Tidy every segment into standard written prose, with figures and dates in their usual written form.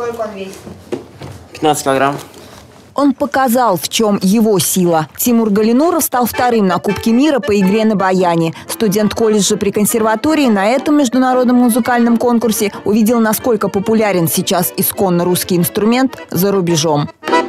Сколько он весит? 15 килограмм. Он показал, в чем его сила. Тимур Галинуров стал вторым на Кубке мира по игре на баяне. Студент колледжа при консерватории на этом международном музыкальном конкурсе увидел, насколько популярен сейчас исконно русский инструмент за рубежом.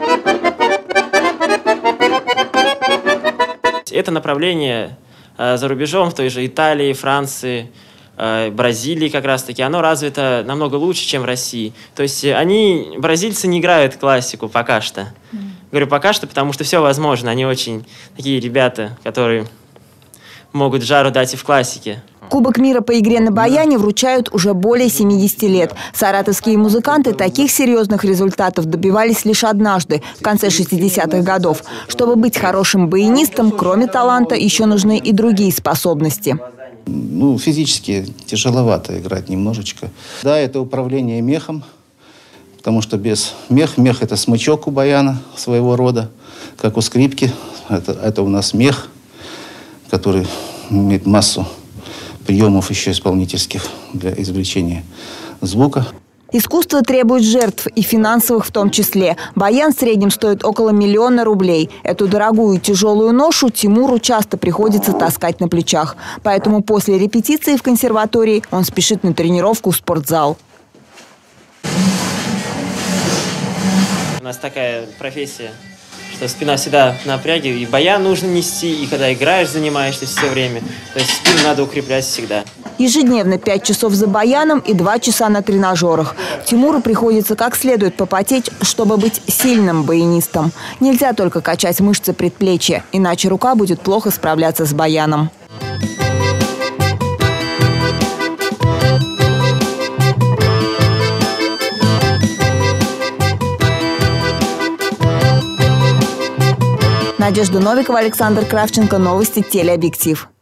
Это направление за рубежом, в той же Италии, Франции, Бразилии как раз-таки, оно развито намного лучше, чем в России. То есть бразильцы не играют классику пока что. Говорю пока что, потому что все возможно. Они очень такие ребята, которые могут жару дать и в классике. Кубок мира по игре на баяне вручают уже более 70 лет. Саратовские музыканты таких серьезных результатов добивались лишь однажды, в конце 60-х годов. Чтобы быть хорошим баянистом, кроме таланта, еще нужны и другие способности. Физически тяжеловато играть немножечко. Да, это управление мехом, потому что без мех – это смычок у баяна своего рода, как у скрипки. Это у нас мех, который имеет массу приемов еще исполнительских для извлечения звука. Искусство требует жертв, и финансовых в том числе. Баян в среднем стоит около 1 000 000 рублей. Эту дорогую тяжелую ношу Тимуру часто приходится таскать на плечах. Поэтому после репетиции в консерватории он спешит на тренировку в спортзал. У нас такая профессия, что спина всегда в напряге, и баян нужно нести, и когда играешь, занимаешься все время. То есть спину надо укреплять всегда. Ежедневно 5 часов за баяном и 2 часа на тренажерах. Тимуру приходится как следует попотеть, чтобы быть сильным баянистом. Нельзя только качать мышцы предплечья, иначе рука будет плохо справляться с баяном. Надежда Новикова, Александр Кравченко. Новости телеобъектив.